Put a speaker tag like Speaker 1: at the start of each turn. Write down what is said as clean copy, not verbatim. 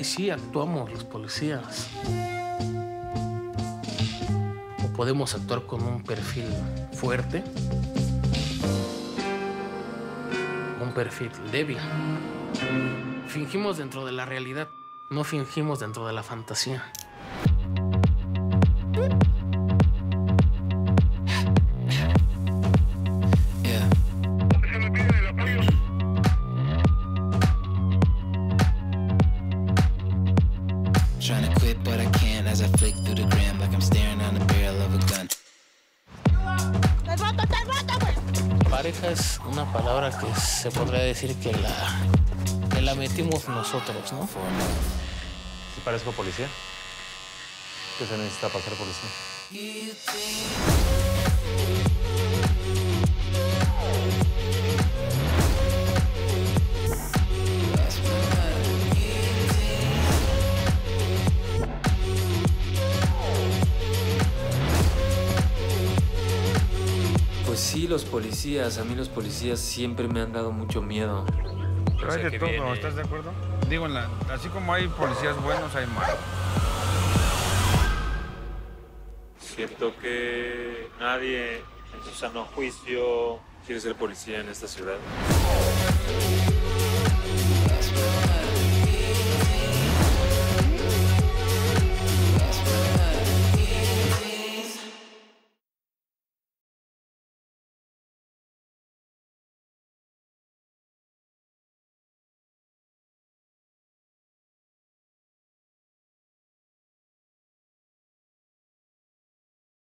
Speaker 1: sí actuamos los policías. O podemos actuar con un perfil fuerte, un perfil débil. Fingimos dentro de la realidad, no fingimos dentro de la fantasía.
Speaker 2: Trying to quit, but I can't as I flick through the gram like I'm staring on the barrel of a gun.
Speaker 1: Pareja es una palabra que se podría decir que la metimos nosotros, ¿no?
Speaker 3: ¿Sí parezco policía? ¿Qué se necesita para ser policía?
Speaker 4: Pues sí, los policías. A mí los policías siempre me han dado mucho miedo.
Speaker 5: Pero hay de todo, ¿estás de acuerdo? Digo, así como hay policías buenos, hay malos.
Speaker 3: Siento que nadie en su sano juicio quiere ser policía en esta ciudad.